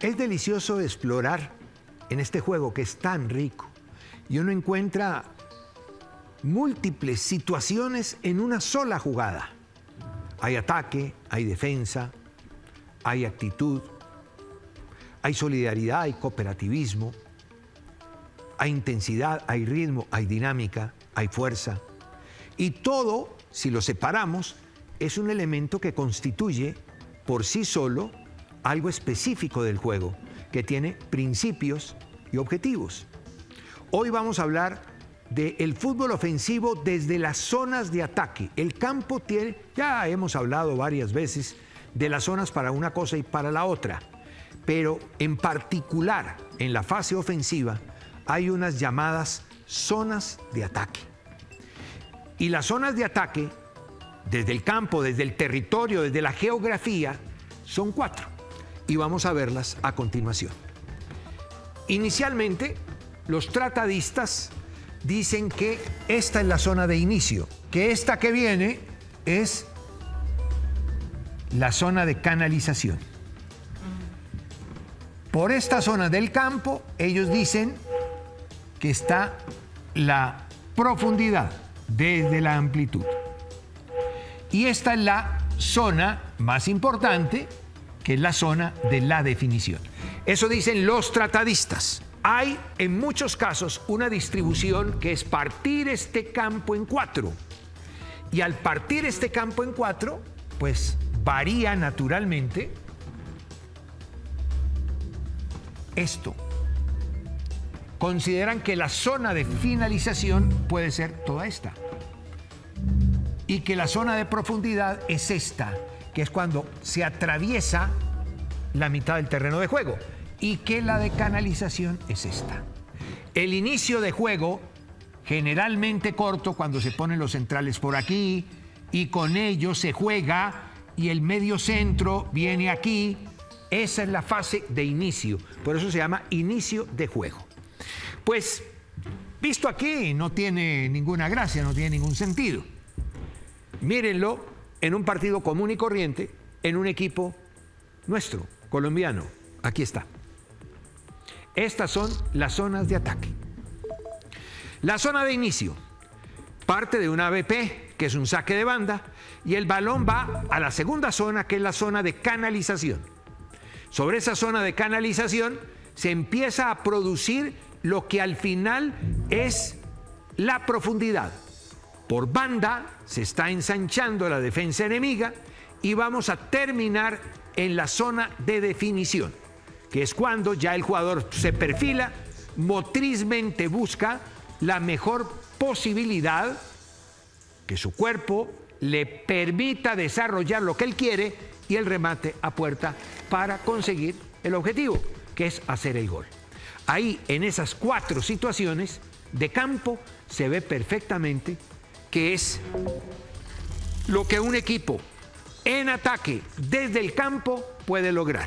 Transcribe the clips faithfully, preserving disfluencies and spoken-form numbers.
Es delicioso explorar en este juego que es tan rico y uno encuentra múltiples situaciones en una sola jugada. Hay ataque, hay defensa, hay actitud, hay solidaridad, hay cooperativismo, hay intensidad, hay ritmo, hay dinámica, hay fuerza. Y todo, si lo separamos, es un elemento que constituye por sí solo algo específico del juego, que tiene principios y objetivos. Hoy vamos a hablar del fútbol ofensivo desde las zonas de ataque. El campo tiene, ya hemos hablado varias veces de las zonas para una cosa y para la otra, pero en particular en la fase ofensiva hay unas llamadas zonas de ataque. Y las zonas de ataque, desde el campo, desde el territorio, desde la geografía, son cuatro. Y vamos a verlas a continuación. Inicialmente, los tratadistas dicen que esta es la zona de inicio, que esta que viene es la zona de canalización. Por esta zona del campo, ellos dicen que está la profundidad desde la amplitud. Y esta es la zona más importante, que es la zona de la definición. Eso dicen los tratadistas. Hay en muchos casos una distribución que es partir este campo en cuatro. Y al partir este campo en cuatro, pues varía naturalmente esto. Consideran que la zona de finalización puede ser toda esta. Y que la zona de profundidad es esta, que es cuando se atraviesa la mitad del terreno de juego. Y que la de canalización es esta. El inicio de juego, generalmente corto, cuando se ponen los centrales por aquí, y con ellos se juega, y el medio centro viene aquí. Esa es la fase de inicio. Por eso se llama inicio de juego. Pues, visto aquí, no tiene ninguna gracia, no tiene ningún sentido. Mírenlo en un partido común y corriente, en un equipo nuestro, colombiano. Aquí está. Estas son las zonas de ataque. La zona de inicio parte de una A B P, que es un saque de banda, y el balón va a la segunda zona, que es la zona de canalización. Sobre esa zona de canalización se empieza a producir lo que al final es la profundidad. Por banda se está ensanchando la defensa enemiga y vamos a terminar en la zona de definición, que es cuando ya el jugador se perfila, motrizmente busca la mejor posibilidad que su cuerpo le permita desarrollar lo que él quiere y el remate a puerta para conseguir el objetivo, que es hacer el gol. Ahí, en esas cuatro situaciones de campo, se ve perfectamente que es lo que un equipo en ataque desde el campo puede lograr.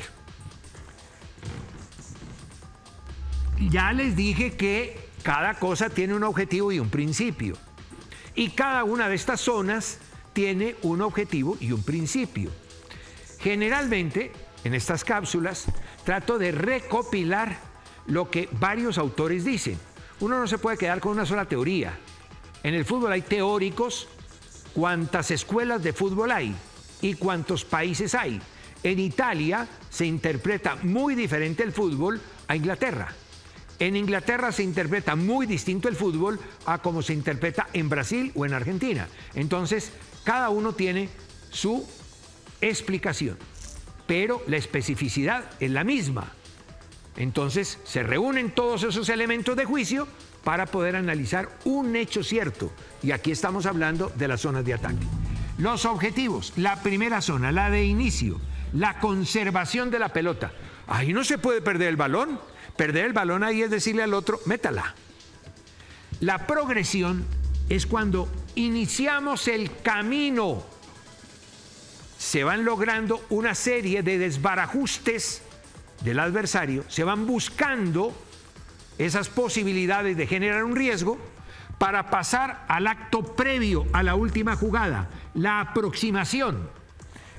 Ya les dije que cada cosa tiene un objetivo y un principio. Y cada una de estas zonas tiene un objetivo y un principio. Generalmente, en estas cápsulas, trato de recopilar lo que varios autores dicen. Uno no se puede quedar con una sola teoría. En el fútbol hay teóricos, cuántas escuelas de fútbol hay y cuántos países hay. En Italia se interpreta muy diferente el fútbol a Inglaterra. En Inglaterra se interpreta muy distinto el fútbol a como se interpreta en Brasil o en Argentina. Entonces, cada uno tiene su explicación, pero la especificidad es la misma. Entonces, se reúnen todos esos elementos de juicio para poder analizar un hecho cierto. Y aquí estamos hablando de las zonas de ataque. Los objetivos, la primera zona, la de inicio, la conservación de la pelota. Ahí no se puede perder el balón. Perder el balón ahí es decirle al otro, métala. La progresión es cuando iniciamos el camino. Se van logrando una serie de desbarajustes del adversario, se van buscando esas posibilidades de generar un riesgo para pasar al acto previo a la última jugada, la aproximación.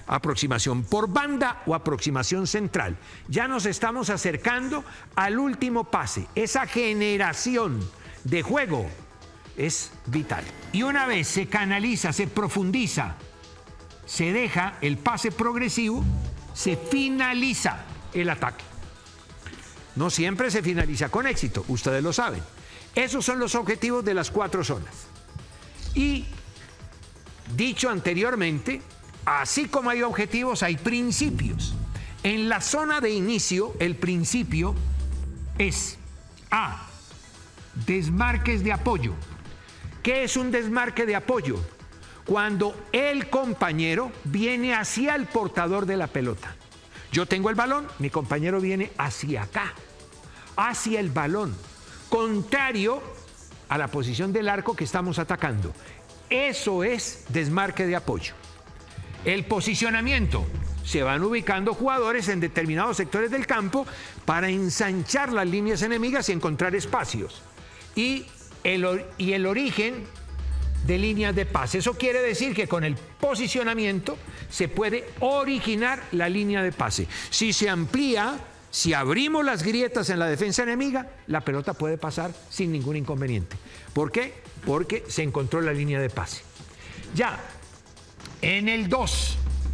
aproximación por banda o aproximación central. Ya nos estamos acercando al último pase. Esa generación de juego es vital. Y una vez se canaliza, se profundiza, se deja el pase progresivo, se finaliza el ataque. No siempre se finaliza con éxito, ustedes lo saben. Esos son los objetivos de las cuatro zonas. Y, dicho anteriormente, así como hay objetivos, hay principios. En la zona de inicio, el principio es A. Desmarques de apoyo. ¿Qué es un desmarque de apoyo? Cuando el compañero viene hacia el portador de la pelota. Yo tengo el balón, mi compañero viene hacia acá, hacia el balón, contrario a la posición del arco que estamos atacando. Eso es desmarque de apoyo. El posicionamiento. Se van ubicando jugadores en determinados sectores del campo para ensanchar las líneas enemigas y encontrar espacios. Y el, y el origen de líneas de pase. Eso quiere decir que con el posicionamiento se puede originar la línea de pase. Si se amplía, si abrimos las grietas en la defensa enemiga, la pelota puede pasar sin ningún inconveniente. ¿Por qué? Porque se encontró la línea de pase. Ya, en el dos,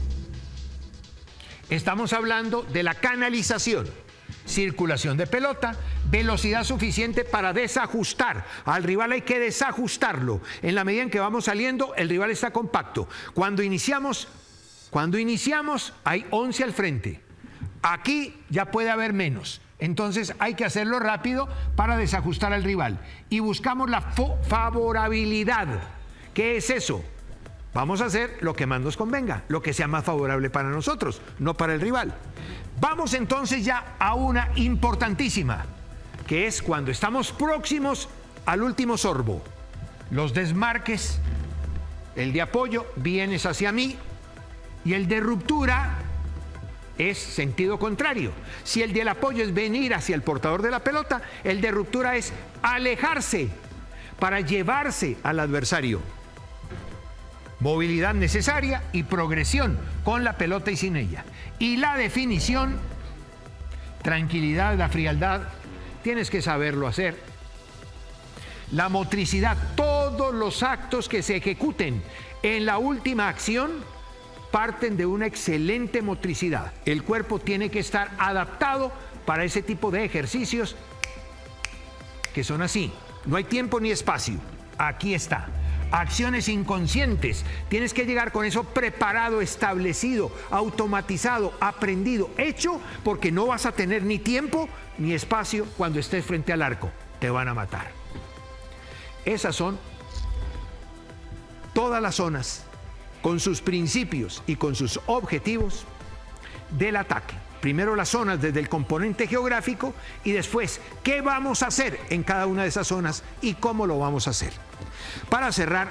estamos hablando de la canalización. Circulación de pelota, velocidad suficiente para desajustar. Al rival hay que desajustarlo. En la medida en que vamos saliendo, el rival está compacto. Cuando iniciamos, cuando iniciamos hay once al frente. Aquí ya puede haber menos. Entonces hay que hacerlo rápido para desajustar al rival. Y buscamos la favorabilidad. ¿Qué es eso? Vamos a hacer lo que más nos convenga, lo que sea más favorable para nosotros, no para el rival. Vamos entonces ya a una importantísima, que es cuando estamos próximos al último sorbo. Los desmarques, el de apoyo, vienes hacia mí, y el de ruptura es sentido contrario. Si el del apoyo es venir hacia el portador de la pelota, el de ruptura es alejarse para llevarse al adversario. Movilidad necesaria y progresión con la pelota y sin ella. Y la definición, tranquilidad, la frialdad, tienes que saberlo hacer. La motricidad, todos los actos que se ejecuten en la última acción parten de una excelente motricidad. El cuerpo tiene que estar adaptado para ese tipo de ejercicios que son así. No hay tiempo ni espacio. Aquí está. Acciones inconscientes. Tienes que llegar con eso preparado, establecido, automatizado, aprendido, hecho, porque no vas a tener ni tiempo ni espacio cuando estés frente al arco. Te van a matar. Esas son todas las zonas con sus principios y con sus objetivos del ataque. Primero las zonas desde el componente geográfico y después qué vamos a hacer en cada una de esas zonas y cómo lo vamos a hacer. Para cerrar,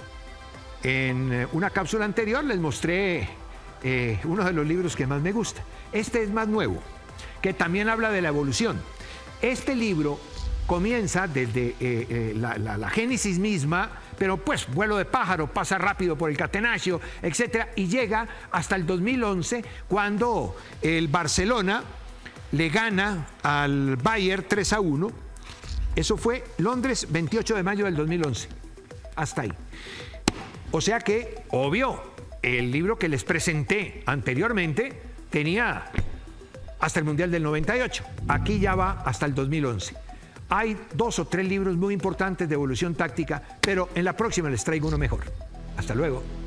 en una cápsula anterior les mostré eh, uno de los libros que más me gusta. Este es más nuevo, que también habla de la evolución. Este libro comienza desde eh, eh, la, la, la génesis misma, pero pues vuelo de pájaro, pasa rápido por el catenaccio, etcétera, y llega hasta el dos mil once, cuando el Barcelona le gana al Bayern tres a uno. Eso fue Londres, veintiocho de mayo del dos mil once. Hasta ahí. O sea que, obvio, el libro que les presenté anteriormente tenía hasta el Mundial del noventa y ocho. Aquí ya va hasta el dos mil once. Hay dos o tres libros muy importantes de evolución táctica, pero en la próxima les traigo uno mejor. Hasta luego.